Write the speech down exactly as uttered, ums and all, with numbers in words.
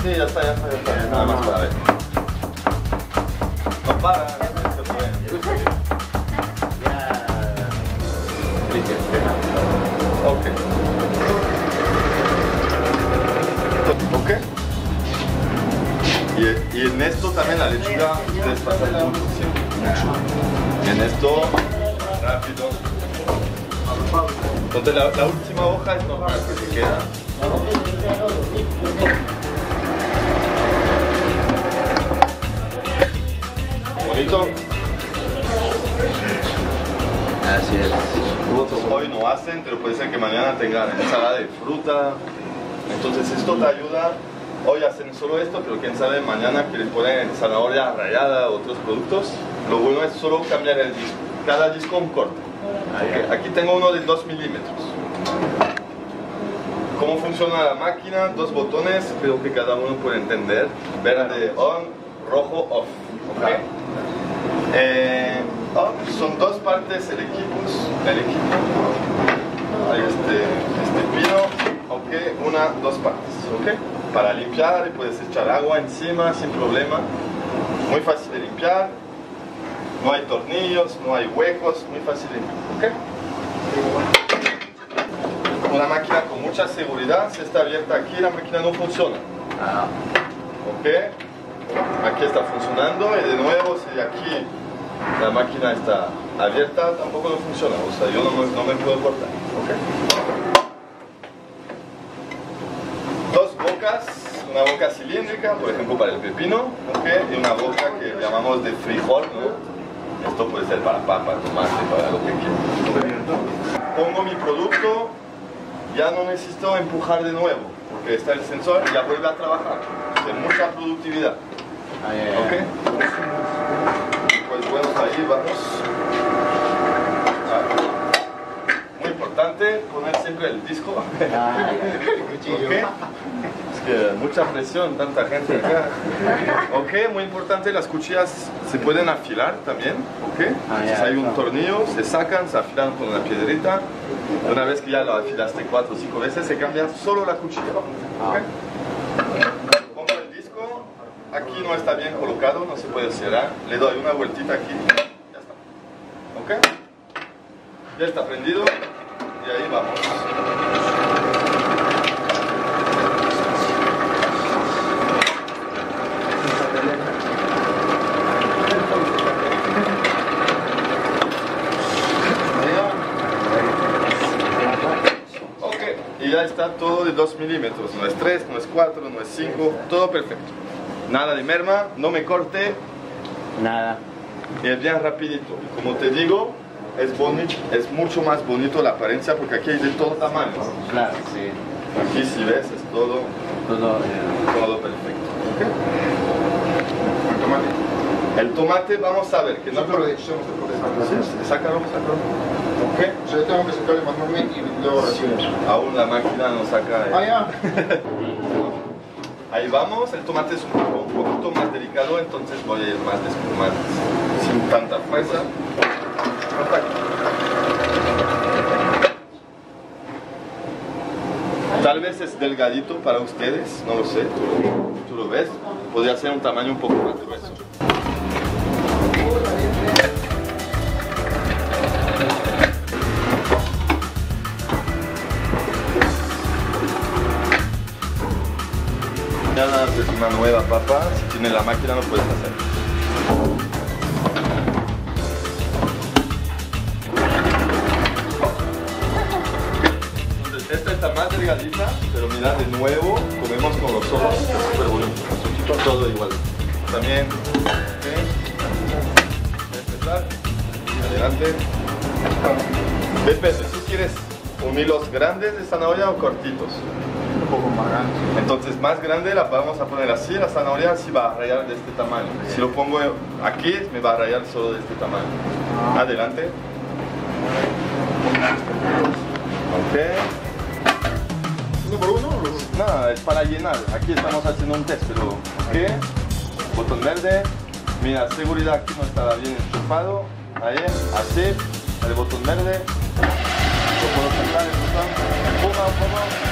Sí, ya está, ya está, ya está. Eh, Nada no, más no. Para ver. No para, no se puede. Ya. Ok. Ok. Y, y en esto también la lechuga ustedes pasan mucho siempre. Mucho. Y en esto, rápido. Entonces la, la última hoja es normal que se queda. Bonito. Así es. Hoy no hacen, pero puede ser que mañana tengan ensalada de fruta. Entonces esto te ayuda. Hoy hacen solo esto, pero quién sabe mañana quieren poner zanahoria rallada o otros productos. Lo bueno es solo cambiar el disco. Cada disco un corte. Okay. Aquí tengo uno de dos milímetros. ¿Cómo funciona la máquina? Dos botones, creo que cada uno puede entender. Verde on, rojo off. Okay. Eh, oh, son dos partes el equipo. El equipo. Hay este, este pino. Okay. Una, dos partes. Okay. Para limpiar y puedes echar agua encima sin problema. Muy fácil de limpiar. No hay tornillos, no hay huecos, muy fácil de limpiar. Okay. Una máquina con mucha seguridad. Si está abierta aquí, la máquina no funciona. Ok. Aquí está funcionando y de nuevo si aquí la máquina está abierta tampoco no funciona. O sea, yo no, no me puedo cortar. Okay. Dos bocas. Una boca cilíndrica, por ejemplo para el pepino, okay, y una boca que llamamos de frijol, ¿no? Esto puede ser para papa, tomate, para lo que quieras. Pongo mi producto, ya no necesito empujar de nuevo, porque está el sensor y ya vuelve a trabajar. Hace mucha productividad. ¿Ok? Pues bueno, ahí vamos. Muy importante poner siempre el disco. ¿Okay? Es que mucha presión, tanta gente acá. Ok, muy importante, las cuchillas se pueden afilar también. Ok, entonces hay un tornillo, se sacan, se afilan con una piedrita. Una vez que ya lo afilaste cuatro o cinco veces, se cambia solo la cuchilla. Okay. Pongo el disco, aquí no está bien colocado, no se puede cerrar. Le doy una vueltita aquí, ya está. Ok, ya está prendido y ahí vamos. Y ya está todo de dos milímetros, no es tres, no es cuatro, no es cinco, todo perfecto. Nada de merma, no me corte. Nada. Y es bien rapidito. Como te digo, es, bonito, es mucho más bonito la apariencia porque aquí hay de todo tamaño. Claro, sí. Aquí si ves es todo, todo, eh. todo perfecto. ¿Okay? El tomate. El tomate vamos a ver que no... Sácalo de edición, sácalo de edición. Sí, sácalo, sácalo. Okay. Yo tengo que sacarle manualmente y luego recibo. Aún la máquina no saca... Ah, ya. Ahí vamos, el tomate es un, poco, un poquito más delicado, entonces voy a ir más desplumado, sin tanta fuerza. Tal vez es delgadito para ustedes, no lo sé, tú, tú lo ves, podría ser un tamaño un poco más grueso. Ya es una nueva papa, si tienes la máquina lo puedes hacer. Entonces esta está más delgadita, pero mira de nuevo, comemos con los ojos, está súper bonito, todo igual. También, ¿okay? Empezar, adelante. Depende, si quieres un hilos grandes de zanahoria o cortitos. Un poco más grande. Entonces más grande la vamos a poner así, la zanahoria sí va a rayar de este tamaño. Si lo pongo aquí me va a rayar solo de este tamaño. Adelante. Ok. ¿Uno por uno? No, es para llenar. Aquí estamos haciendo un test, pero ok. Botón verde. Mira, seguridad aquí no estaba bien enchufado. Ahí, así. El botón verde. Lo puedo sacar el botón. Puma, puma.